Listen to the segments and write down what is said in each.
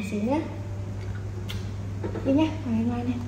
xíu nhé. Đi nhá, ngoan ngoan nè.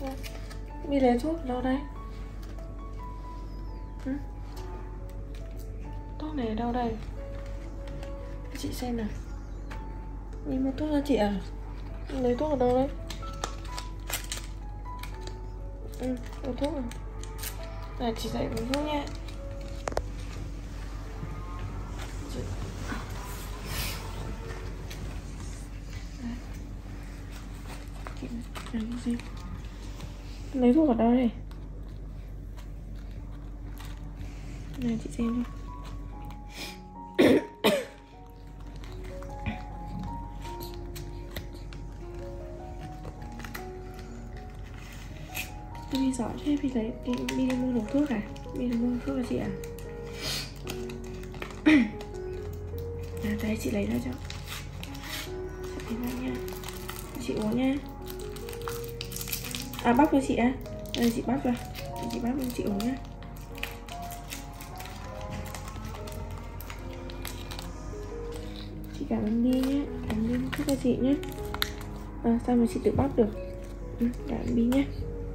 Bi lấy thuốc ở đâu đây? Thuốc này ở đâu đây? Chị xem nào. Bi mua thuốc cho chị à? Lấy thuốc ở đâu đấy? Lấy thuốc à? Này chị dạy uống thuốc nha. Lấy thuốc ở đâu đây? Này chị xem thôi. Bi giỏi thế, Bi lấy Bi đi mua được thuốc à? Bi đi mua thuốc cho chị à? Đây chị lấy ra cho. Chị lấy ra nha. Chị uống nha. À bóc cho chị á. Đây chị bóc ra. Chị bóc cho chị uống nhá. Chị cảm ơn Bi nhé. Cảm ơn Bi thuốc cho chị nhé. Sao mà chị tự bóc được. Cảm ơn Bi nhé.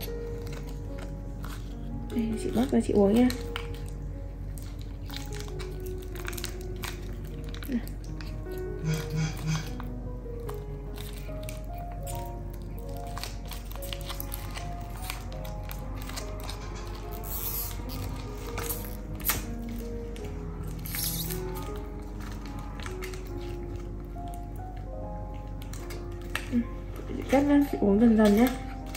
Đây chị bóc ra chị uống nha. Cắt ra, chị uống dần dần nhé.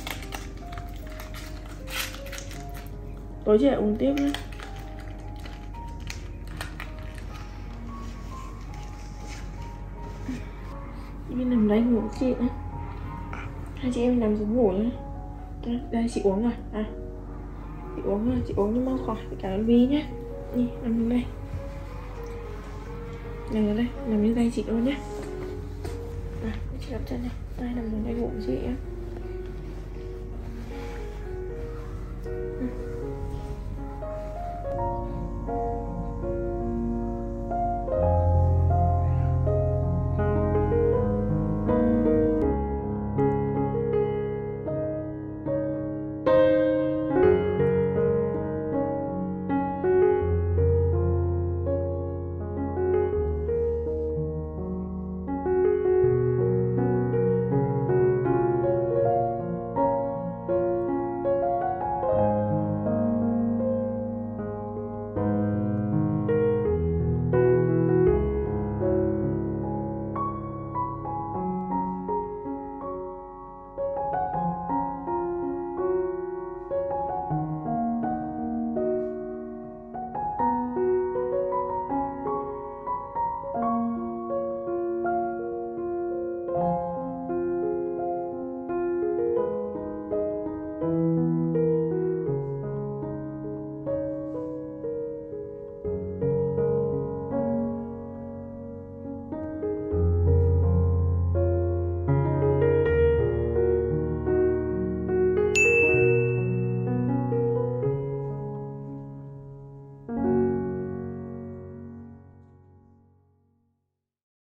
Tối chị lại uống tiếp nhé. Bi nằm đây ngủ với chị nhé. Hai chị em nằm xuống ngủ nhé. Đây chị uống rồi. Chị uống rồi, chị uống cho mau khỏi. Cảm ơn Bi nhé. Nhi, nằm đây. Nằm ở đây, nằm trên tay chị luôn nhé. Chị đặt chân này. Đây nằm đây ngủ với chị nhé.